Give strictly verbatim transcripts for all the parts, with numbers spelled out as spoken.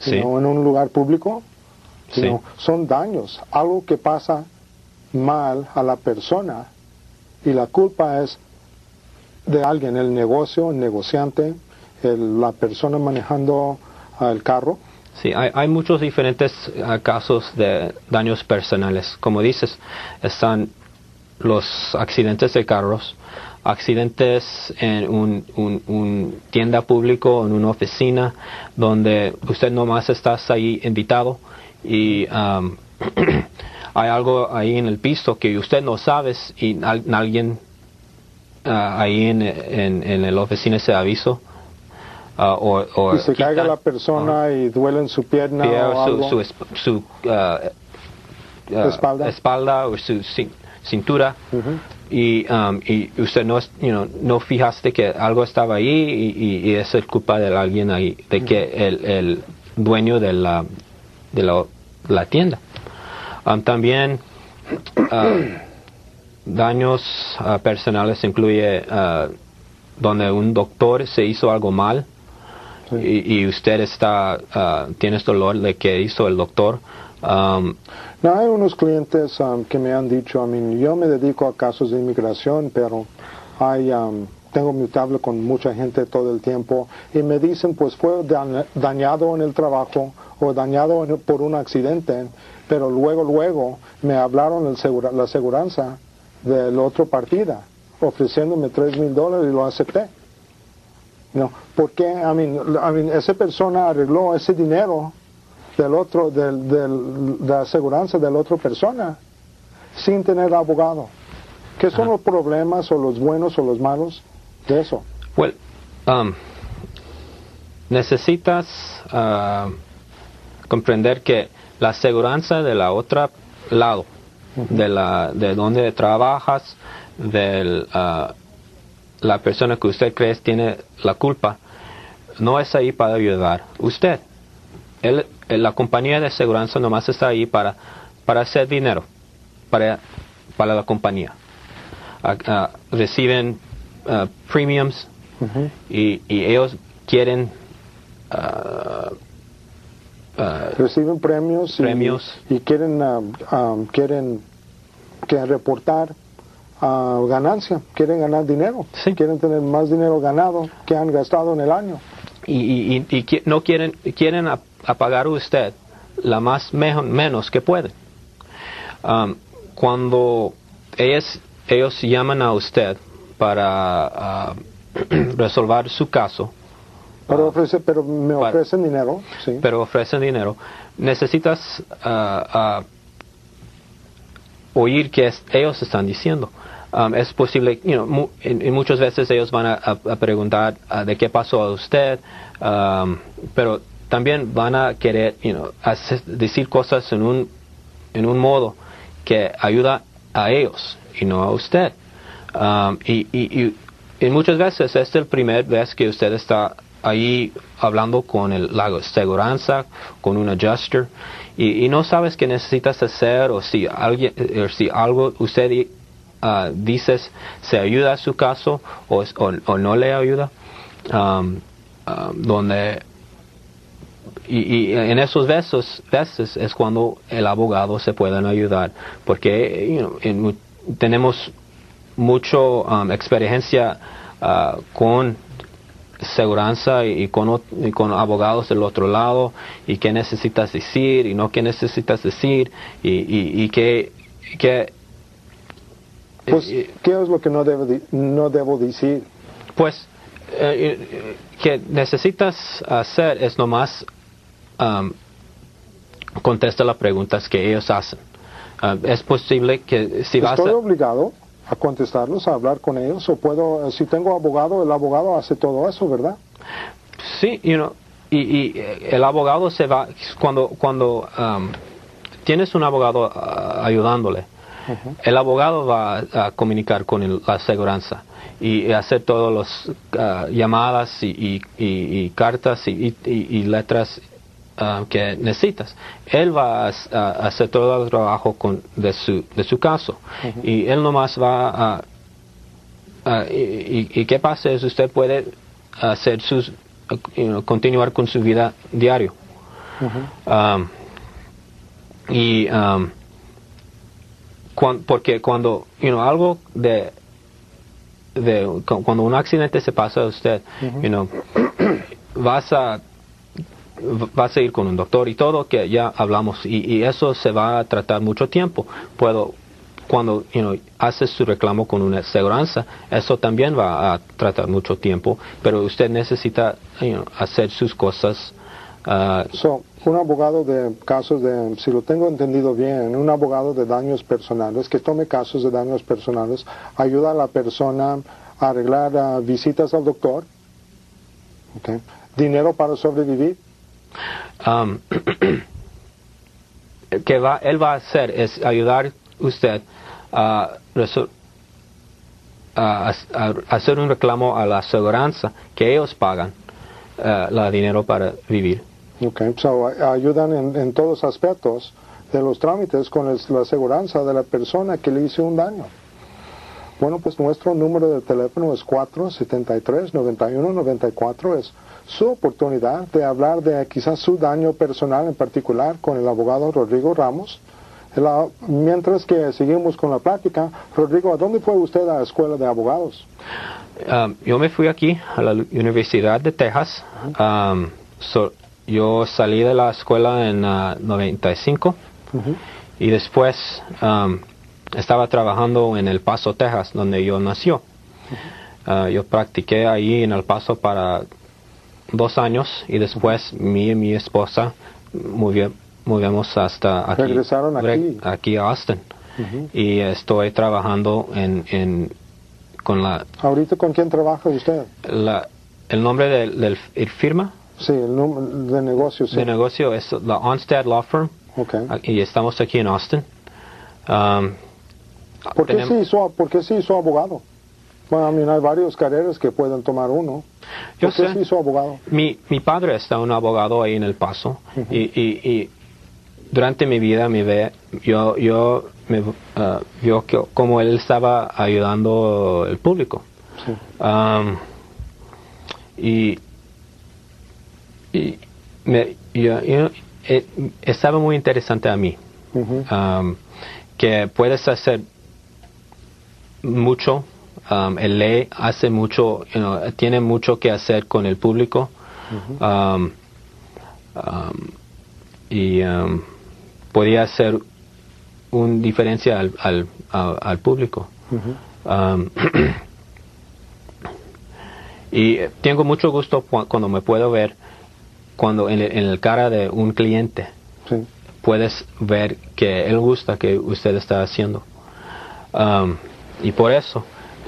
Sí. ¿no? En un lugar público. Sí. ¿no? Son daños, algo que pasa mal a la persona y la culpa es de alguien, el negocio, el negociante, el, la persona manejando uh, el carro. Sí, hay, hay muchos diferentes uh, casos de daños personales. Como dices, están los accidentes de carros, accidentes en un, un, un tienda público, en una oficina, donde usted nomás está ahí invitado y um, hay algo ahí en el piso que usted no sabe y al, alguien uh, ahí en, en, en la oficina se avisó. Uh, o, o y se quitan, caiga la persona uh, y duele en su pierna pie, o algo. Su, su, su uh, uh, espalda. espalda o su cintura. Uh-huh. y, um, y usted no, you know, no fijaste que algo estaba ahí y, y, y es el culpa de alguien ahí, de uh-huh. que el, el dueño de la, de la, la tienda. Um, también uh, daños uh, personales incluye uh, donde un doctor se hizo algo mal. Sí. Y, y usted está uh, tiene este dolor de que hizo el doctor. Um, no, hay unos clientes um, que me han dicho, I mean, yo me dedico a casos de inmigración, pero hay, um, tengo mi tabla con mucha gente todo el tiempo y me dicen, pues fue dañado en el trabajo o dañado en, por un accidente, pero luego, luego me hablaron el segura, la aseguranza de la otra partida, ofreciéndome tres mil dólares y lo acepté. No, porque I mean, I mean, esa persona arregló ese dinero del otro, del, del, de la aseguranza de la otra persona sin tener abogado. ¿Qué son uh-huh. los problemas o los buenos o los malos de eso? Well, um, necesitas uh, comprender que la aseguranza de la otra lado, uh-huh. de la, de donde trabajas, del uh, la persona que usted cree tiene la culpa, no es ahí para ayudar usted. Él, la compañía de aseguranza nomás está ahí para, para hacer dinero, para, para la compañía. Uh, uh, reciben uh, premiums uh-huh. y, y ellos quieren uh, uh, reciben premios, premios. Y, y quieren uh, um, quieren que reportar Uh, ganancia, quieren ganar dinero, sí. quieren tener más dinero ganado que han gastado en el año. Y, y, y, y no quieren quieren a, a pagar usted la más mejor, menos que pueden. Um, cuando ellos, ellos llaman a usted para uh, resolver su caso, pero, ofrece, pero me ofrecen para, dinero, sí. Pero ofrecen dinero. Necesitas uh, uh, oír que es, ellos están diciendo. Um, es posible, you know, mu en, en muchas veces ellos van a, a, a preguntar uh, de qué pasó a usted, um, pero también van a querer, you know, hacer, decir cosas en un, en un modo que ayuda a ellos y no a usted. Um, y, y, y, y muchas veces es la primera vez que usted está ahí hablando con el, la aseguranza, con un adjuster, y, y no sabes qué necesitas hacer o si alguien, o si algo usted uh, dices se ayuda a su caso o, o, o no le ayuda, um, um, donde y, y en esos veces, veces es cuando el abogado se puede ayudar, porque you know, en, tenemos mucho um, experiencia uh, con seguranza y, y, con, y con abogados del otro lado, y qué necesitas decir y no qué necesitas decir, y, y, y qué, qué pues y, qué es lo que no debo, no debo decir. Pues eh, que necesitas hacer es nomás um, contesta las preguntas que ellos hacen. Uh, es posible que si vas estoy a, obligado a contestarlos, a hablar con ellos, o puedo, si tengo abogado, el abogado hace todo eso, ¿verdad? Sí, you know, y, y el abogado se va, cuando, cuando um, tienes un abogado uh, ayudándole, uh-huh. el abogado va a, a comunicar con el, la aseguranza y, y hacer todas las uh, llamadas y, y, y, y cartas y, y, y letras Uh, que necesitas. Él va a, a hacer todo el trabajo con, de, su, de su caso, uh-huh. y él nomás va a, a y, y, y qué pasa es usted puede hacer sus you know, continuar con su vida diario, Ujú. Um, y um, cuan- porque cuando you know, algo de, de cu- cuando un accidente se pasa a usted, Ujú. you know, vas a vas a ir con un doctor y todo que ya hablamos y, y eso se va a tratar mucho tiempo. Puedo cuando you know, haces su reclamo con una aseguranza, eso también va a tratar mucho tiempo, pero usted necesita you know, hacer sus cosas. Uh, So, un abogado de casos de, si lo tengo entendido bien, un abogado de daños personales que tome casos de daños personales, ayuda a la persona a arreglar uh, visitas al doctor, okay, dinero para sobrevivir. um, que va, él va a hacer es ayudar usted a, resol- a, a- a hacer un reclamo a la aseguranza que ellos pagan uh, la dinero para vivir. Okay, so, a- ayudan en, en todos los aspectos de los trámites con el- la aseguranza de la persona que le hizo un daño. Bueno, pues nuestro número de teléfono es cuatro siete tres, nueve uno nueve cuatro. Es su oportunidad de hablar de quizás su daño personal en particular con el abogado Rodrigo Ramos. El a- mientras que seguimos con la plática, Rodrigo, ¿a dónde fue usted a la escuela de abogados? Um, yo me fui aquí a la Universidad de Texas. Um, so- yo salí de la escuela en uh, noventa y cinco Ujú. y después um, estaba trabajando en El Paso, Texas, donde yo nació. Uh, yo practiqué ahí en El Paso para dos años y después mi y mi esposa movi- movimos hasta aquí, Regresaron aquí. re- aquí a Austin. Ujú. Y estoy trabajando en, en con la, ¿Ahorita con quién trabaja usted? la el nombre del, del el firma Sí, el número de negocio, sí. de negocio es la Onstad Law Firm Okay. y estamos aquí en Austin. Um, ¿Por qué, tenem- sí hizo, ¿Por qué sí hizo abogado? Bueno, a mí hay varios carreras que pueden tomar uno. Yo ¿Por qué sé. sí hizo abogado? Mi, mi padre está un abogado ahí en El Paso y, y, y durante mi vida me ve, yo, yo me uh, vio que como él estaba ayudando al público. Sí. Um, y y me, yo, yo- eh, estaba muy interesante a mí. Ujú. Um, que puedes hacer mucho, um, el ley hace mucho, you know, tiene mucho que hacer con el público. Um, um, y um, podía hacer una diferencia al, al, a- al público. Ujú. Um, y tengo mucho gusto cu- cuando me puedo ver cuando en el, en el cara de un cliente Sí. puedes ver que él gusta que usted está haciendo. Um, y por eso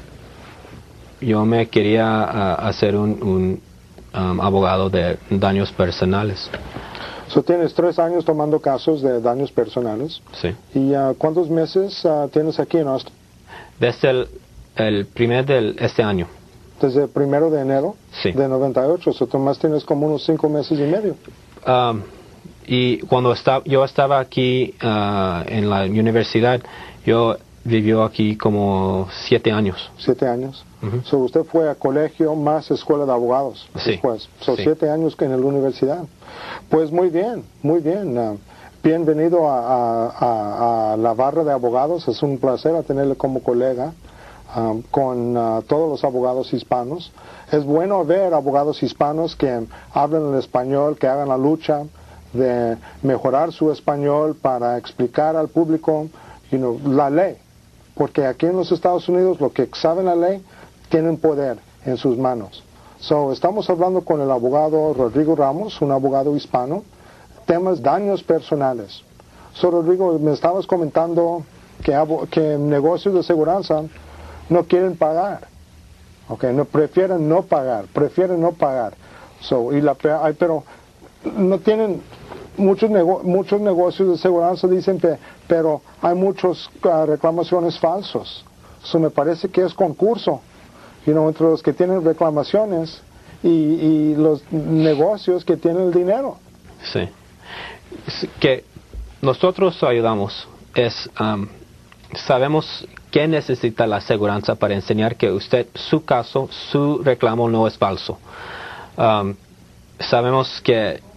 yo me quería uh, hacer un, un um, abogado de daños personales. So, tienes tres años tomando casos de daños personales. Sí. ¿Y ah, cuántos meses ah, tienes aquí en Austin? Desde el, el primer de este año. Desde el primero de enero Sí. de noventa y ocho. So, tú más tienes como unos cinco meses y medio. Um, y cuando estaba, yo estaba aquí uh, en la universidad, yo vivió aquí como siete años. Siete años. Ujú. So, usted fue a colegio más escuela de abogados Sí. después. So, Sí. siete años que en la universidad. Pues muy bien, muy bien. Ah, bienvenido a, a- a- a la barra de abogados. Es un placer a tenerle como colega ah, con ah, todos los abogados hispanos. Es bueno ver abogados hispanos que hablan el español, que hagan la lucha de mejorar su español para explicar al público you know, la ley. Porque aquí en los Estados Unidos lo que saben la ley tienen poder en sus manos. So, estamos hablando con el abogado Rodrigo Ramos, un abogado hispano, temas daños personales. So, Rodrigo, me estabas comentando que, abo- que negocios de seguridad no quieren pagar. Okay, no, prefieren no pagar, prefieren no pagar. So, y la, pe- ay, pero no tienen muchos nego- muchos negocios de seguridad dicen que, pero hay muchas ah, reclamaciones falsos. So, me parece que es concurso, you know, entre los que tienen reclamaciones y, y los negocios que tienen el dinero. Sí. Es que nosotros ayudamos es um, sabemos qué necesita la aseguranza para enseñar que usted su caso, su reclamo no es falso. Um, sabemos que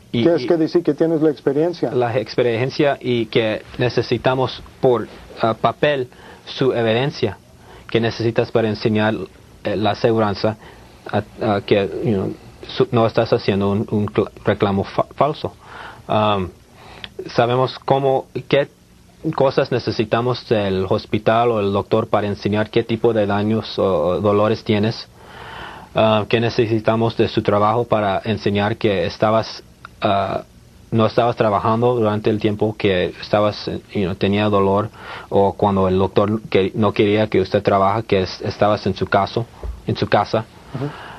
Y, ¿Qué es y que decir que tienes la experiencia? la experiencia y que necesitamos por uh, papel su evidencia que necesitas para enseñar eh, la aseguranza a, a que you know, su, no estás haciendo un, un reclamo fa falso. Um, sabemos cómo, qué cosas necesitamos del hospital o el doctor para enseñar qué tipo de daños o dolores tienes. Uh, qué necesitamos de su trabajo para enseñar que estabas uh, no estabas trabajando durante el tiempo que estabas you know, tenía dolor, o cuando el doctor que no quería que usted trabaje, que es, estabas en su caso en su casa. Uh-huh.